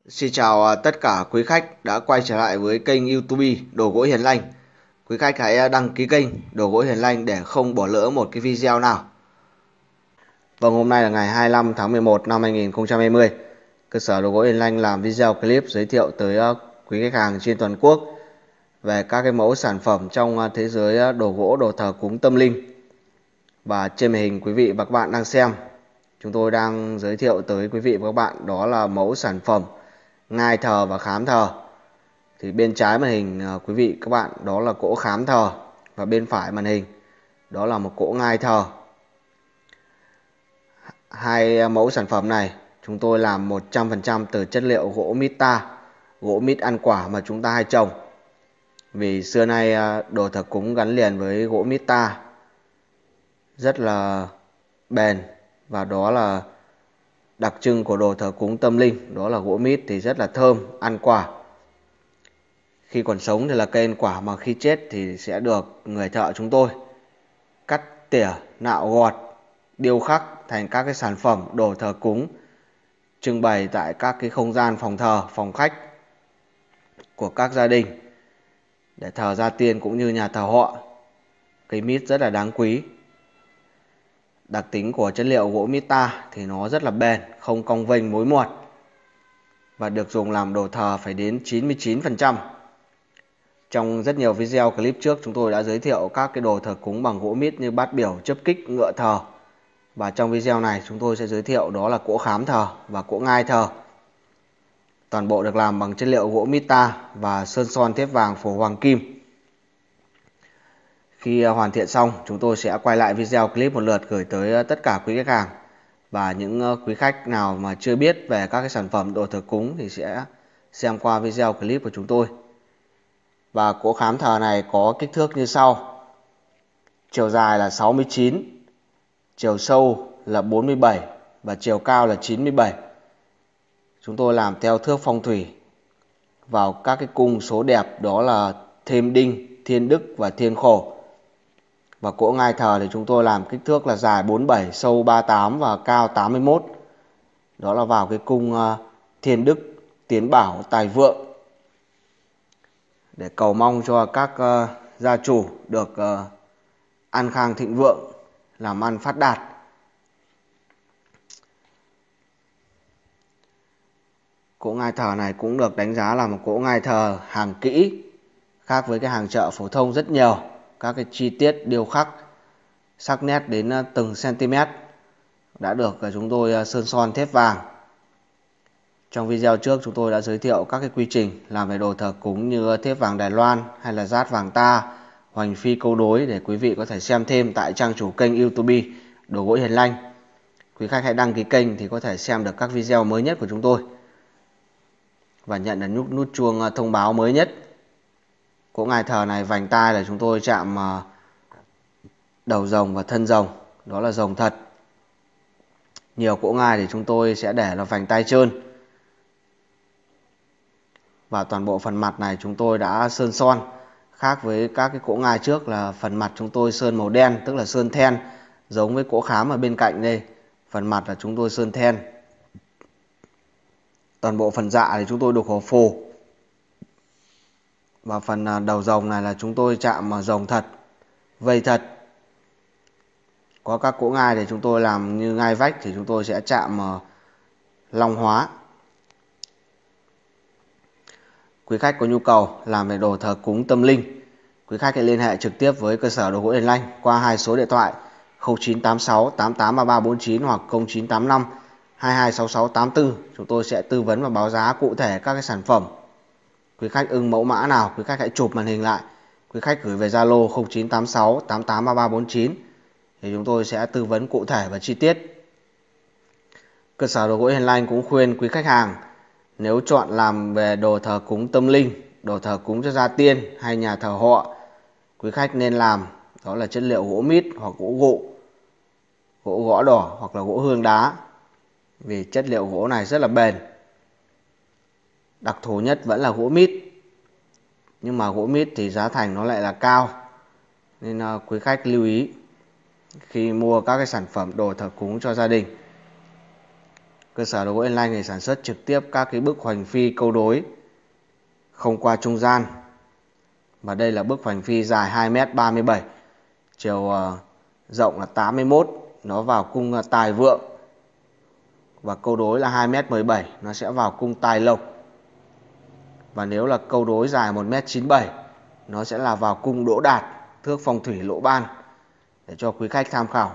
Xin chào tất cả quý khách đã quay trở lại với kênh YouTube Đồ Gỗ Hiền Lành. Quý khách hãy đăng ký kênh Đồ Gỗ Hiền Lành để không bỏ lỡ một cái video nào. Vâng, hôm nay là ngày 25 tháng 11 năm 2020. Cơ sở Đồ Gỗ Hiền Lành làm video clip giới thiệu tới quý khách hàng trên toàn quốc về các cái mẫu sản phẩm trong thế giới đồ gỗ đồ thờ cúng tâm linh. Và trên màn hình quý vị và các bạn đang xem, chúng tôi đang giới thiệu tới quý vị và các bạn đó là mẫu sản phẩm ngai thờ và khám thờ. Thì bên trái màn hình quý vị các bạn đó là cỗ khám thờ, và bên phải màn hình đó là một cỗ ngai thờ. Hai mẫu sản phẩm này chúng tôi làm 100% từ chất liệu gỗ mít ta, gỗ mít ăn quả mà chúng ta hay trồng. Vì xưa nay đồ thờ cúng gắn liền với gỗ mít ta rất là bền, và đó là đặc trưng của đồ thờ cúng tâm linh, đó là gỗ mít thì rất là thơm, ăn quả. Khi còn sống thì là cây ăn quả, mà khi chết thì sẽ được người thợ chúng tôi cắt tỉa, nạo gọt, điêu khắc thành các cái sản phẩm đồ thờ cúng, trưng bày tại các cái không gian phòng thờ, phòng khách của các gia đình để thờ gia tiên cũng như nhà thờ họ. Cây mít rất là đáng quý. Đặc tính của chất liệu gỗ mít ta thì nó rất là bền, không cong vênh mối muột, và được dùng làm đồ thờ phải đến 99%. Trong rất nhiều video clip trước chúng tôi đã giới thiệu các cái đồ thờ cúng bằng gỗ mít như bát biểu, chấp kích, ngựa thờ. Và trong video này chúng tôi sẽ giới thiệu đó là cỗ khám thờ và cỗ ngai thờ. Toàn bộ được làm bằng chất liệu gỗ mít ta và sơn son thép vàng phổ hoàng kim. Khi hoàn thiện xong, chúng tôi sẽ quay lại video clip một lượt gửi tới tất cả quý khách hàng. Và những quý khách nào mà chưa biết về các cái sản phẩm đồ thờ cúng thì sẽ xem qua video clip của chúng tôi. Và cỗ khám thờ này có kích thước như sau. Chiều dài là 69, chiều sâu là 47 và chiều cao là 97. Chúng tôi làm theo thước phong thủy vào các cái cung số đẹp, đó là Thêm Đinh, Thiên Đức và Thiên Khổ. Và cỗ ngai thờ thì chúng tôi làm kích thước là dài 47, sâu 38 và cao 81. Đó là vào cái cung Thiên Đức, Tiến Bảo, Tài Vượng, để cầu mong cho các gia chủ được an khang thịnh vượng, làm ăn phát đạt. Cỗ ngai thờ này cũng được đánh giá là một cỗ ngai thờ hàng kỹ, khác với cái hàng chợ phổ thông rất nhiều. Các cái chi tiết điêu khắc sắc nét đến từng cm đã được chúng tôi sơn son thép vàng. Trong video trước chúng tôi đã giới thiệu các cái quy trình làm về đồ thờ cúng như thép vàng Đài Loan hay là dát vàng ta, hoành phi câu đối, để quý vị có thể xem thêm tại trang chủ kênh YouTube Đồ Gỗ Hiền Lành. Quý khách hãy đăng ký kênh thì có thể xem được các video mới nhất của chúng tôi và nhận được nút chuông thông báo mới nhất. Cỗ ngai thờ này vành tai là chúng tôi chạm đầu rồng và thân rồng, đó là rồng thật. Nhiều cỗ ngai thì chúng tôi sẽ để là vành tai trơn. Và toàn bộ phần mặt này chúng tôi đã sơn son, khác với các cái cỗ ngai trước là phần mặt chúng tôi sơn màu đen, tức là sơn then, giống với cỗ khám ở bên cạnh đây. Phần mặt là chúng tôi sơn then. Toàn bộ phần dạ thì chúng tôi đục hổ phù. Và phần đầu rồng này là chúng tôi chạm rồng thật, vây thật. Có các cỗ ngai thì chúng tôi làm như ngai vách thì chúng tôi sẽ chạm long hóa. Quý khách có nhu cầu làm về đồ thờ cúng tâm linh, quý khách hãy liên hệ trực tiếp với cơ sở Đồ Gỗ Hiền Lành qua hai số điện thoại 0986 883349 hoặc 0985 226684. Chúng tôi sẽ tư vấn và báo giá cụ thể các cái sản phẩm. Quý khách ưng mẫu mã nào, quý khách hãy chụp màn hình lại, quý khách gửi về Zalo 0986 883349 thì chúng tôi sẽ tư vấn cụ thể và chi tiết. Cơ sở Đồ Gỗ Hiền Lành cũng khuyên quý khách hàng nếu chọn làm về đồ thờ cúng tâm linh, đồ thờ cúng cho gia tiên hay nhà thờ họ, quý khách nên làm đó là chất liệu gỗ mít hoặc gỗ gụ, gỗ gõ đỏ hoặc là gỗ hương đá. Vì chất liệu gỗ này rất là bền. Đặc thù nhất vẫn là gỗ mít. Nhưng mà gỗ mít thì giá thành nó lại là cao, nên quý khách lưu ý khi mua các cái sản phẩm đồ thờ cúng cho gia đình. Cơ sở đồ gỗ Hiền Lanh này sản xuất trực tiếp các cái bức hoành phi câu đối không qua trung gian. Và đây là bức hoành phi dài 2m37, chiều rộng là 81, nó vào cung tài vượng. Và câu đối là 2m17, nó sẽ vào cung tài lộc. Và nếu là câu đối dài 1m97, nó sẽ là vào cung đỗ đạt, thước phong thủy lỗ ban, để cho quý khách tham khảo.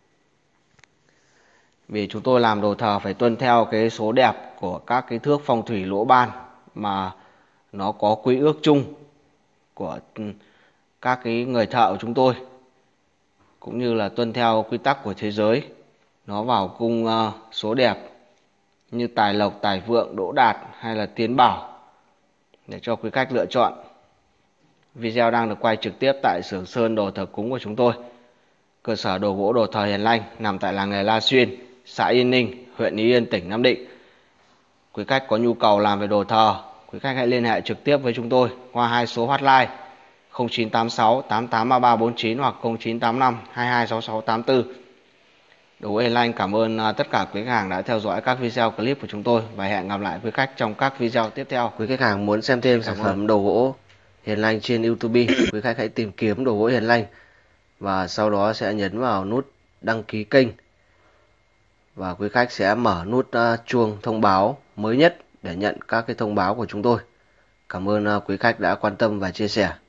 Vì chúng tôi làm đồ thờ phải tuân theo cái số đẹp của các cái thước phong thủy lỗ ban mà nó có quy ước chung của các cái người thợ của chúng tôi, cũng như là tuân theo quy tắc của thế giới. Nó vào cung số đẹp như tài lộc, tài vượng, đỗ đạt hay là tiến bảo để cho quý khách lựa chọn. Video đang được quay trực tiếp tại xưởng sơn đồ thờ cúng của chúng tôi. Cơ sở đồ gỗ đồ thờ Hiền Lanh nằm tại làng nghề La Xuyên, xã Yên Ninh, huyện Ý Yên, tỉnh Nam Định. Quý khách có nhu cầu làm về đồ thờ, quý khách hãy liên hệ trực tiếp với chúng tôi qua hai số hotline 0986 883349 hoặc 0985 226684. Đồ gỗ Hiền Lanh cảm ơn tất cả quý khách hàng đã theo dõi các video clip của chúng tôi và hẹn gặp lại quý khách trong các video tiếp theo. Quý khách hàng muốn xem thêm sản phẩm đồ gỗ Hiền Lanh trên YouTube, quý khách hãy tìm kiếm đồ gỗ Hiền Lanh và sau đó sẽ nhấn vào nút đăng ký kênh. Và quý khách sẽ mở nút chuông thông báo mới nhất để nhận các cái thông báo của chúng tôi. Cảm ơn quý khách đã quan tâm và chia sẻ.